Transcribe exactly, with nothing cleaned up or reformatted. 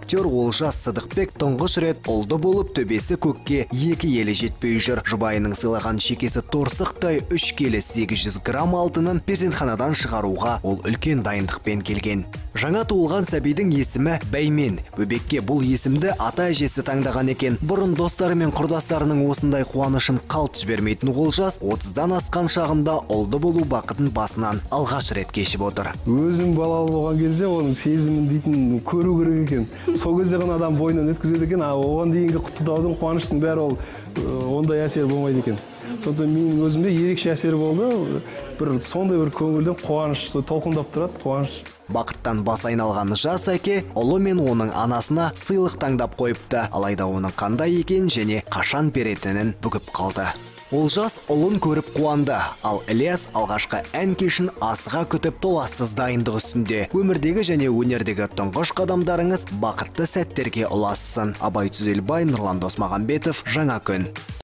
Актер Олжас Сыдықбек тұңғыш рет ұлды болып төбесі көкке екі елі жетпей жүр. Жұбайының сыйлаған шекесі торсықтай үш келі сегіз жүз грамм алтынын перзентханадан шығаруға ол үлкен дайындықпен келген. Жаңа туылған сәбидің есімі Бәймен. Бөбекке бұл есімді ата әжесі таңдаған екен. Бұрын достары мен құрдастарының осындай қуанышын қалт жібермейтін Олжас отыздан асқан шағында ұлды болу бақытын басынан алғаш рет кешіп отыр. Өзім балалы болған кезде оның сезімін дейтін көру керек екен. Сол кезде ғана адам бойынан өткізеді екен, а оған дейінгі құттықтаудың, қуаныштың бәрі ол ондай әсер болмайды екен. Сондықтан менің өзімде ерекше әсер болды. Бір сондай бір көңілден қуаныш толқындап тұрады, қуаныш. Бақыттан бас айналған жас әке ұлы мен оның анасына сыйлық таңдап қойыпты. Алайда оның қандай екен және қашан беретінін бүгіп қалды. Олжас ұлын көріп қуанды, ал Ілияс алғашқы ән кешін асыға күтіп толассыз дайындық үстінде. Өмірдегі және өнердегі тұңғыш қадамдарыңыз бақытты сәттерге ұлассын. Абай Түзелбай, Нұрлан Досмағамбетов, Жаңа күн.